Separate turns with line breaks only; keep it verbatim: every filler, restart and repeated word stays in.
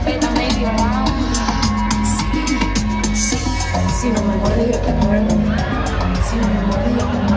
carpeta medio abajo. Si no me muerde, yo te muerdo. Si no me muerde, yo te muerdo.